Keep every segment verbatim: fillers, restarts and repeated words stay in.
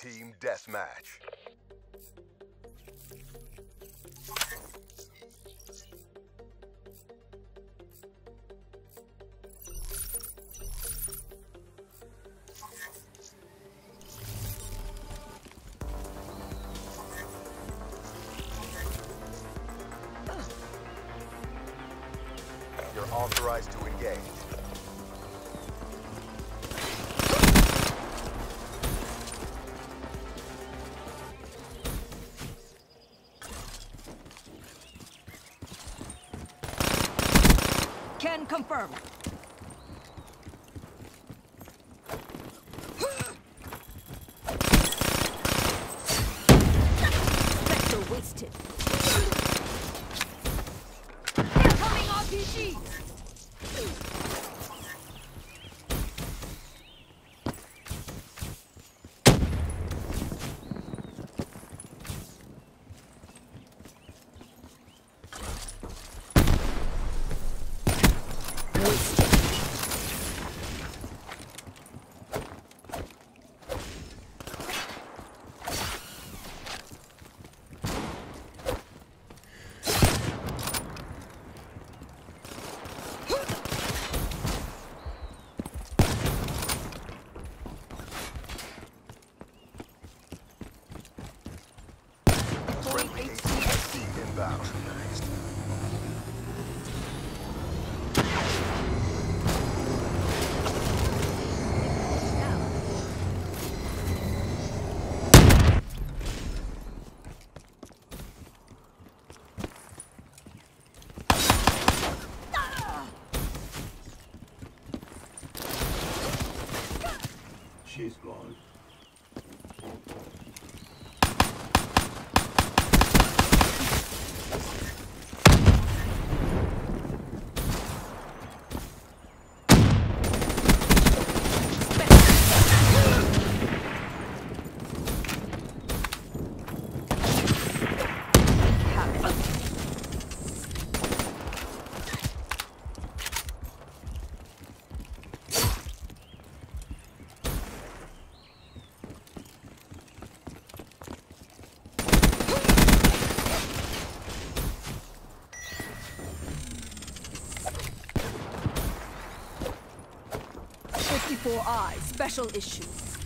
Team Deathmatch. You're authorized to engage. Can confirm. Spectre wasted. Incoming R P G. Inbound. She's gone. fifty-four I, special issue.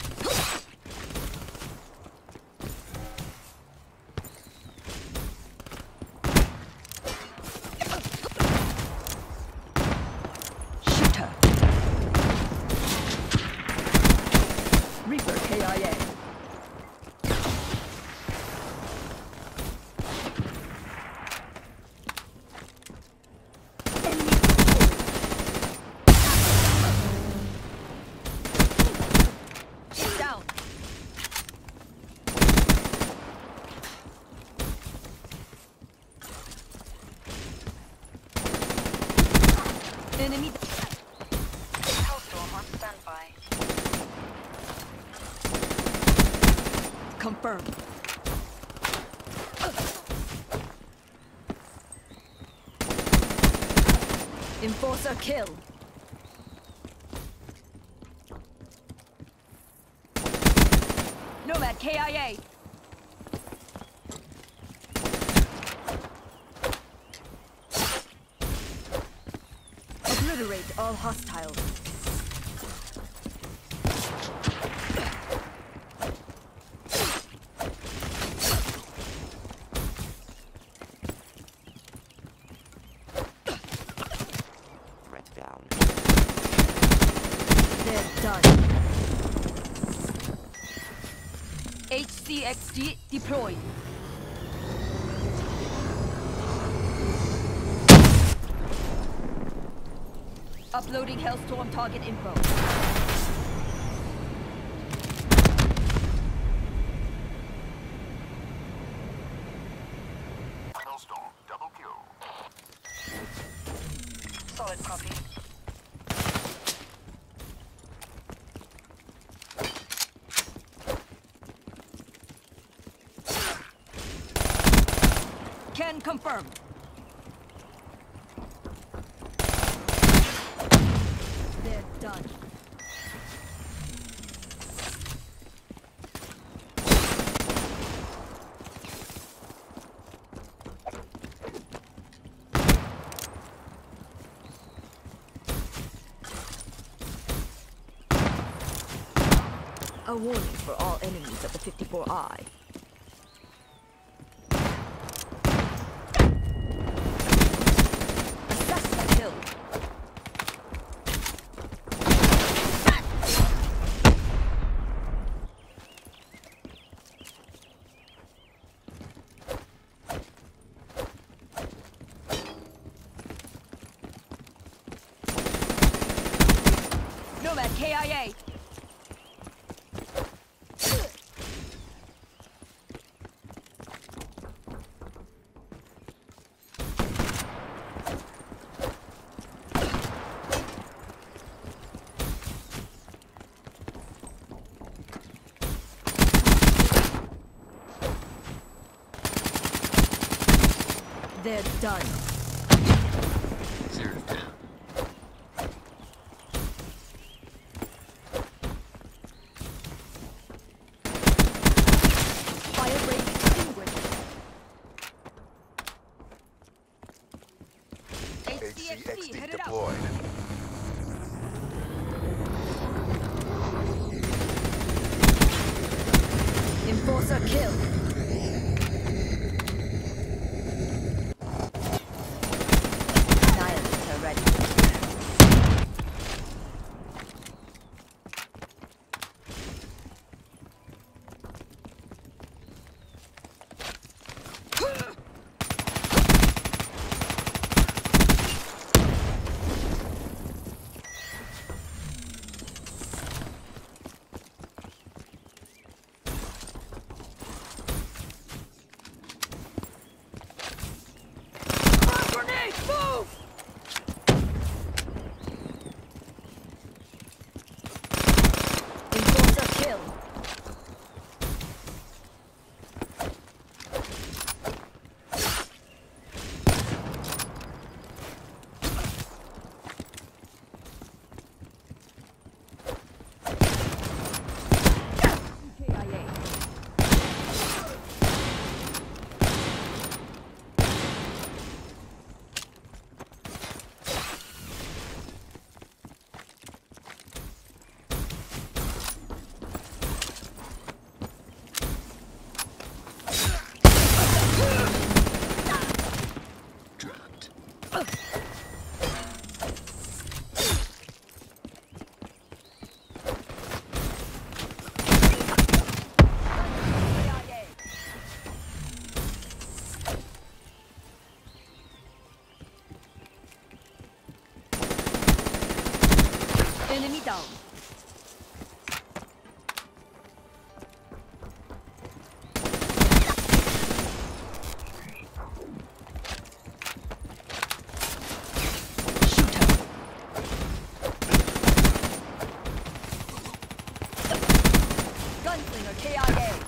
Shooter. Reaper K I A. Enemy. Hellstorm on standby. Confirmed. Enforcer kill. Nomad K I A. Obliterate all hostiles. Threat down. They're done. H C X D deployed. Uploading Hellstorm target info. Hellstorm, double kill. Solid copy. Can confirm. They're done. Fire warning for all enemies of the fifty-four I. Assassin killed. Nomad K I A. They're done. Zero down. Fire rate extinguished. H C X H C X D D headed out. deployed. Enforcer kill. Annihilator ready. Grenade, move! Enforcer kill. K I A. Dropped. Enemy down. Shoot her. Gunslinger K I A.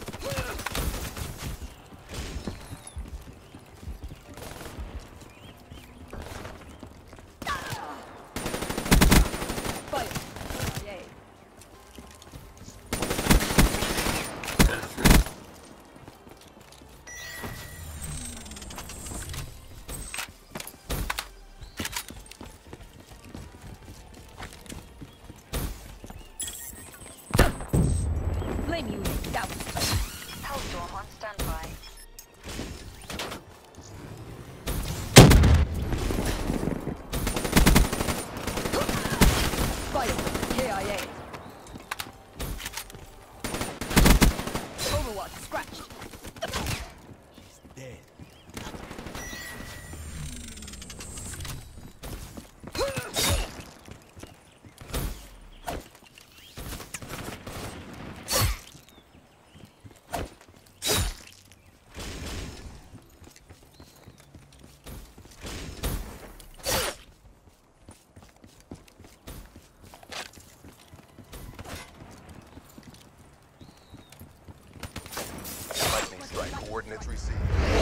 Fire. K I A. Got a three. Flame unit down. Hellstorm on standby. Fire. K I A. Overwatch scratched. Dead. Lightning strike coordinates received.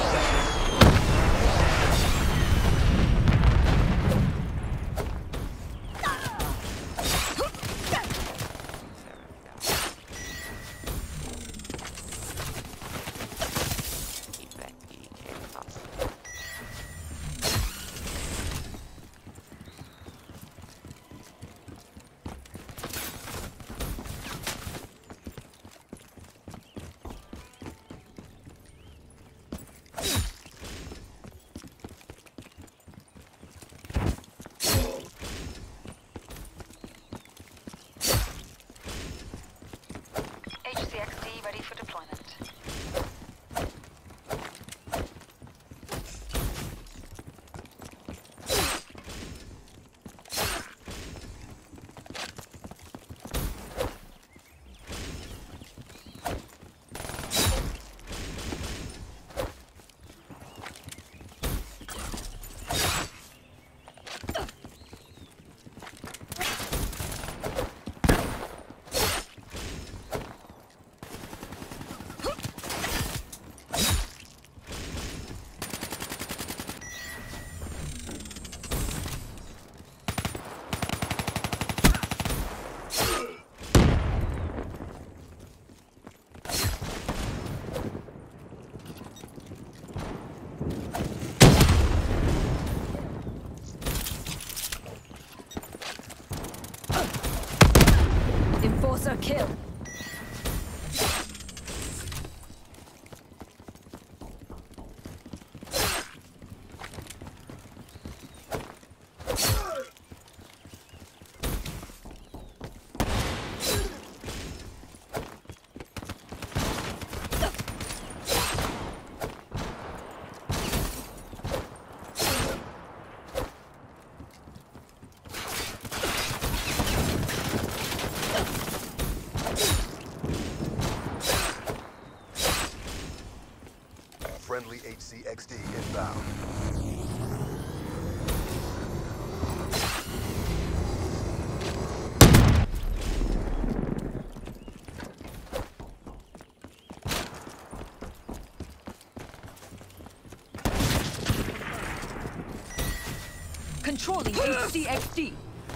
Effect E K plus. That's a kill. Friendly H C X D inbound. Controlling H C X D.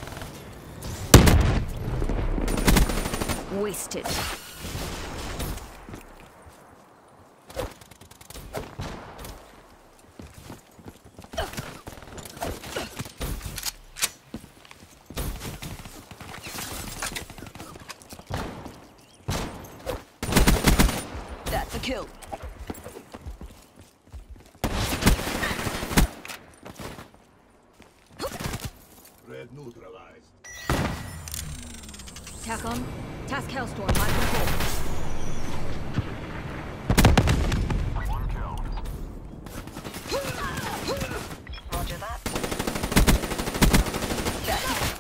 Wasted. That's a kill. Red neutralized. TACOM, Task Hellstorm, my control. One kill. Roger that. That's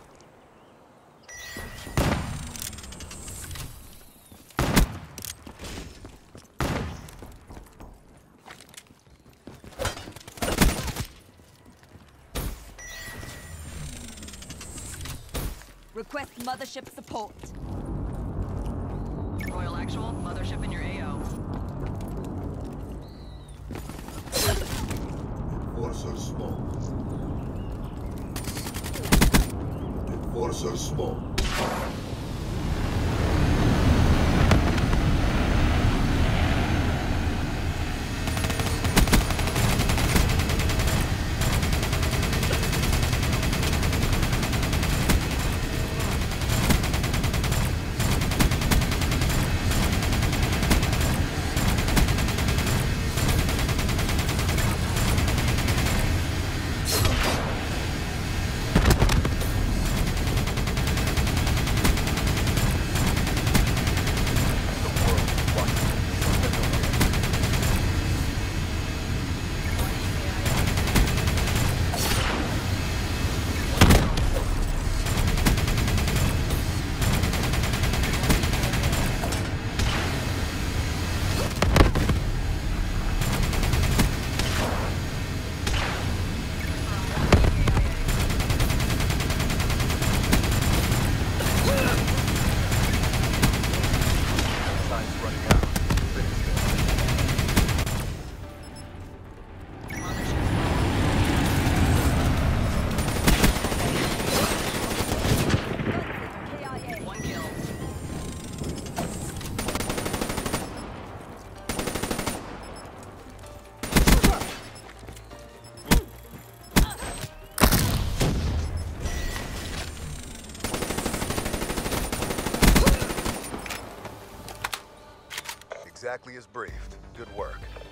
Request mothership support. Royal Actual, mothership in your A O. Enforcer smoke. Enforcer smoke. Time's running out. Finish One kill. Exactly as briefed. Good work.